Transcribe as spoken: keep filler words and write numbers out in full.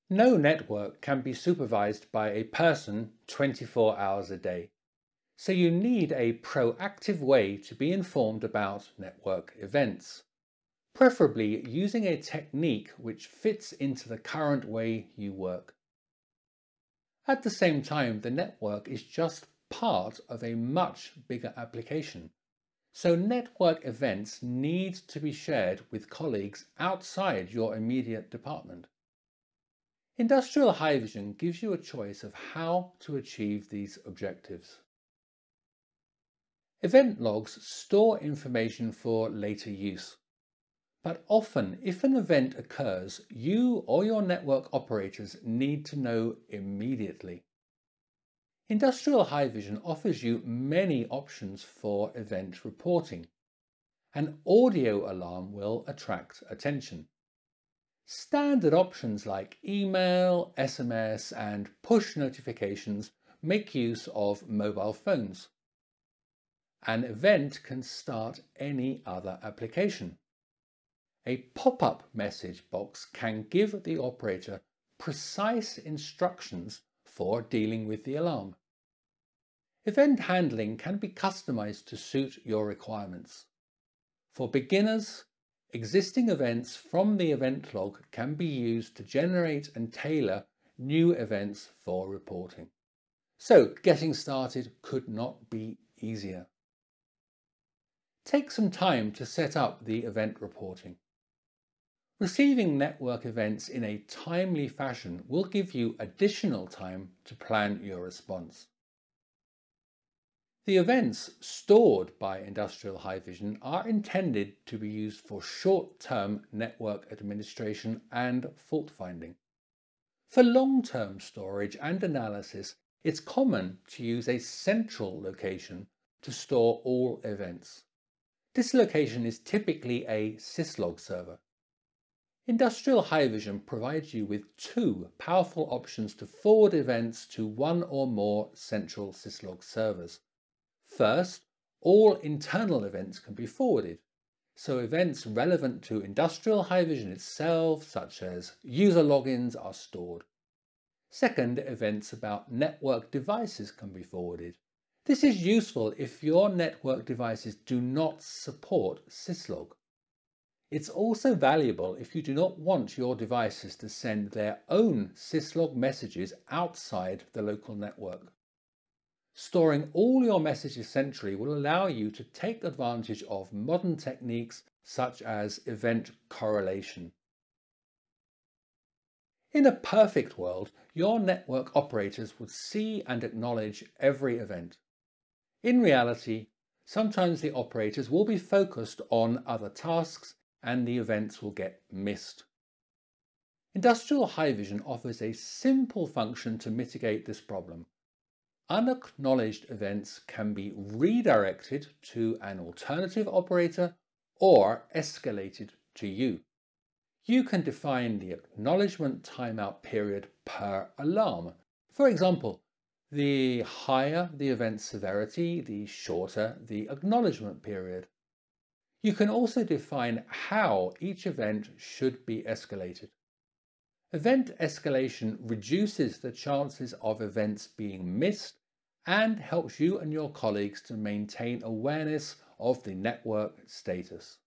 No network can be supervised by a person twenty-four hours a day, so you need a proactive way to be informed about network events, preferably using a technique which fits into the current way you work. At the same time, the network is just part of a much bigger application, so network events need to be shared with colleagues outside your immediate department. Industrial HiVision gives you a choice of how to achieve these objectives. Event logs store information for later use, but often if an event occurs, you or your network operators need to know immediately. Industrial HiVision offers you many options for event reporting. An audio alarm will attract attention. Standard options like email, S M S, and push notifications make use of mobile phones. An event can start any other application. A pop-up message box can give the operator precise instructions for dealing with the alarm. Event handling can be customized to suit your requirements. For beginners, existing events from the event log can be used to generate and tailor new events for reporting. So getting started could not be easier. Take some time to set up the event reporting. Receiving network events in a timely fashion will give you additional time to plan your response. The events stored by Industrial HiVision are intended to be used for short-term network administration and fault finding. For long-term storage and analysis, it's common to use a central location to store all events. This location is typically a syslog server. Industrial HiVision provides you with two powerful options to forward events to one or more central syslog servers. First, all internal events can be forwarded, so events relevant to Industrial HiVision itself, such as user logins, are stored. Second, events about network devices can be forwarded. This is useful if your network devices do not support syslog. It's also valuable if you do not want your devices to send their own syslog messages outside the local network. Storing all your messages centrally will allow you to take advantage of modern techniques such as event correlation. In a perfect world, your network operators would see and acknowledge every event. In reality, sometimes the operators will be focused on other tasks and the events will get missed. Industrial HiVision offers a simple function to mitigate this problem. Unacknowledged events can be redirected to an alternative operator or escalated to you. You can define the acknowledgement timeout period per alarm. For example, the higher the event severity, the shorter the acknowledgement period. You can also define how each event should be escalated. Event escalation reduces the chances of events being missed and helps you and your colleagues to maintain awareness of the network status.